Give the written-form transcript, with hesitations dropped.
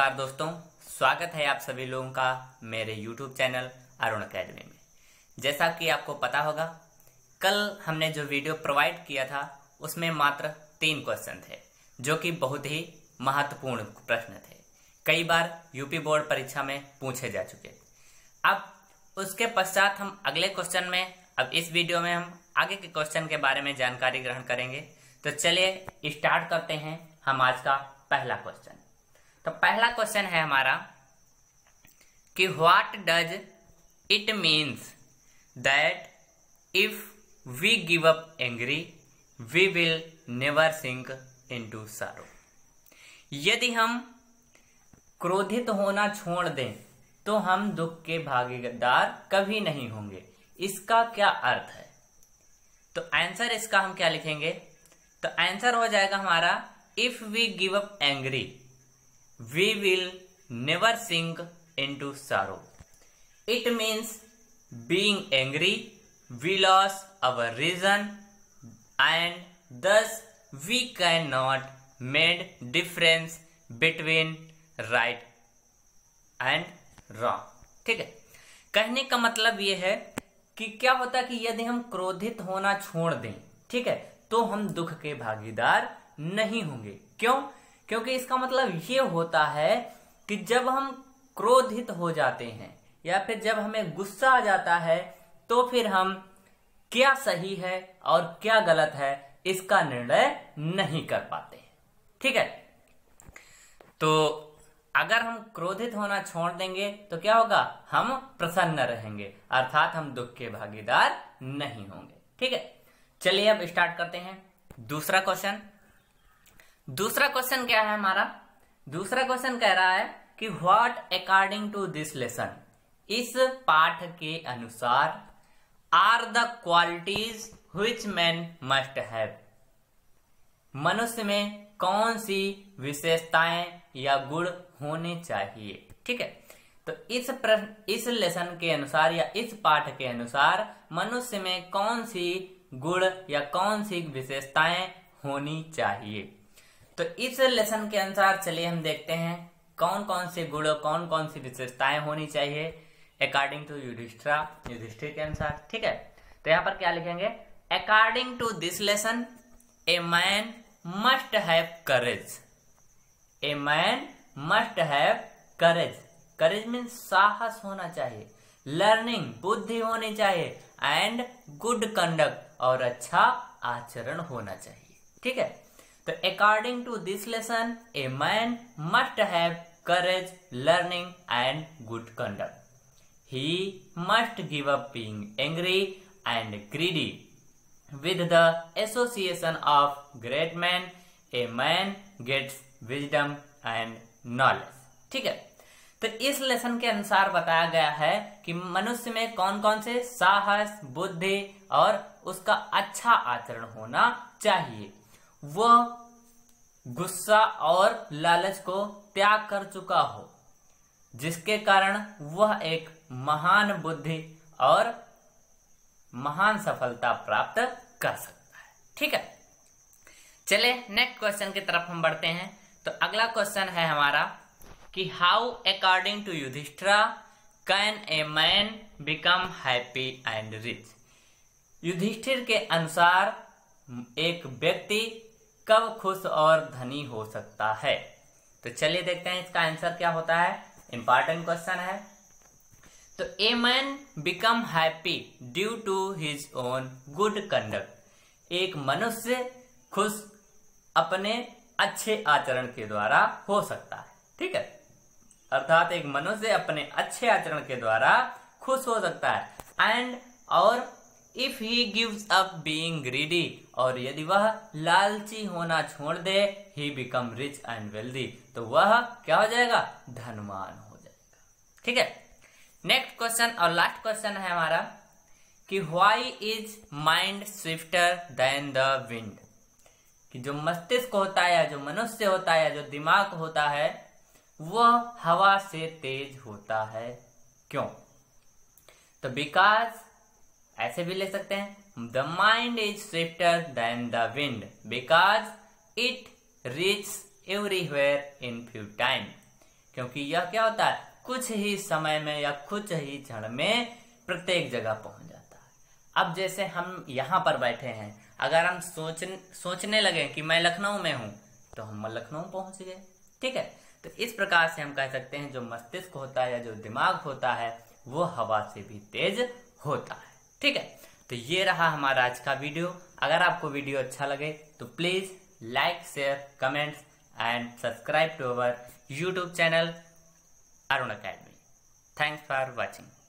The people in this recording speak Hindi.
नमस्कार दोस्तों, स्वागत है आप सभी लोगों का मेरे YouTube चैनल अरुण अकेडमी में। जैसा कि आपको पता होगा, कल हमने जो वीडियो प्रोवाइड किया था उसमें मात्र 3 क्वेश्चन थे जो कि बहुत ही महत्वपूर्ण प्रश्न थे। कई बार यूपी बोर्ड परीक्षा में पूछे जा चुके। अब उसके पश्चात हम अगले क्वेश्चन में, अब इस वीडियो में हम आगे के क्वेश्चन के बारे में जानकारी ग्रहण करेंगे। तो चलिए स्टार्ट करते हैं हम आज का पहला क्वेश्चन। तो पहला क्वेश्चन है हमारा कि what does it means that if we give up angry we will never sink into sorrow. यदि हम क्रोधित होना छोड़ दें तो हम दुख के भागीदार कभी नहीं होंगे। इसका क्या अर्थ है? तो आंसर इसका हम क्या लिखेंगे? तो आंसर हो जाएगा हमारा if we give up angry we will never sink into sorrow. It means being angry we lose our reason and thus we cannot make difference between right and wrong. ठीक है, कहने का मतलब ये है कि क्या होता है कि यदि हम क्रोधित होना छोड़ दें, ठीक है, तो हम दुख के भागीदार नहीं होंगे। क्यों? क्योंकि इसका मतलब ये होता है कि जब हम क्रोधित हो जाते हैं या फिर जब हमें गुस्सा आ जाता है तो फिर हम क्या सही है और क्या गलत है इसका निर्णय नहीं कर पाते। ठीक है, तो अगर हम क्रोधित होना छोड़ देंगे तो क्या होगा? हम प्रसन्न रहेंगे, अर्थात हम दुख के भागीदार नहीं होंगे। ठीक है, चलिए अब स्टार्ट करते हैं दूसरा क्वेश्चन। दूसरा क्वेश्चन क्या है हमारा? दूसरा क्वेश्चन कह रहा है कि what according to this lesson, इस पाठ के अनुसार, are the qualities which man must have. मनुष्य में कौन सी विशेषताएं या गुण होने चाहिए? ठीक है, तो इस लेसन के अनुसार या इस पाठ के अनुसार मनुष्य में कौन सी गुण या कौन सी विशेषताएं होनी चाहिए। तो इस लेसन के अनुसार चलिए हम देखते हैं कौन कौन से गुण, कौन कौन सी विशेषताएं होनी चाहिए अकॉर्डिंग टू युधिष्ठिर के अनुसार। ठीक है, तो यहां पर क्या लिखेंगे? According to this lesson a man must have courage. A man must have courage. Courage means साहस होना चाहिए, लर्निंग बुद्धि होनी चाहिए, एंड गुड कंडक्ट और अच्छा आचरण होना चाहिए। ठीक है, तो according to this lesson a man must have courage, learning and good conduct. He must give up being angry and greedy with the association of great man a man gets wisdom and knowledge. ठीक है, तो इस लेसन के अनुसार बताया गया है कि मनुष्य में कौन कौन से साहस, बुद्धि और उसका अच्छा आचरण होना चाहिए। वह गुस्सा और लालच को त्याग कर चुका हो, जिसके कारण वह एक महान बुद्धि और महान सफलता प्राप्त कर सकता है। ठीक है, चले नेक्स्ट क्वेश्चन की तरफ हम बढ़ते हैं। तो अगला क्वेश्चन है हमारा कि how according to Yudhishthir can a man become happy and rich. Yudhishthir के अनुसार एक व्यक्ति कब खुश और धनी हो सकता है? तो चलिए देखते हैं इसका आंसर क्या होता है। इंपॉर्टेंट क्वेश्चन है। तो a man become happy due to his own good conduct. एक मनुष्य खुश अपने अच्छे आचरण के द्वारा हो सकता है। ठीक है, अर्थात एक मनुष्य अपने अच्छे आचरण के द्वारा खुश हो सकता है। एंड और if he gives up being greedy, और यदि वह लालची होना छोड़ दे, he become rich and wealthy, तो वह क्या हो जाएगा? धनवान हो जाएगा। ठीक है, नेक्स्ट क्वेश्चन और लास्ट क्वेश्चन है हमारा कि why is mind swifter than the wind. कि जो मस्तिष्क होता है या जो मनुष्य होता है या जो दिमाग होता है वह हवा से तेज होता है। क्यों? तो बिकॉज, ऐसे भी ले सकते हैं, the mind is swifter than the wind because it reach everywhere in few time. क्योंकि यह क्या होता है, कुछ ही समय में या कुछ ही क्षण में प्रत्येक जगह पहुंच जाता है। अब जैसे हम यहाँ पर बैठे हैं, अगर हम सोचने लगे कि मैं लखनऊ में हूं, तो हम लखनऊ पहुंच गए। ठीक है, तो इस प्रकार से हम कह सकते हैं जो मस्तिष्क होता है या जो दिमाग होता है वो हवा से भी तेज होता है। ठीक है, तो ये रहा हमारा आज का वीडियो। अगर आपको वीडियो अच्छा लगे तो please like, share, comments and subscribe to our YouTube channel Arun academy. Thanks for watching.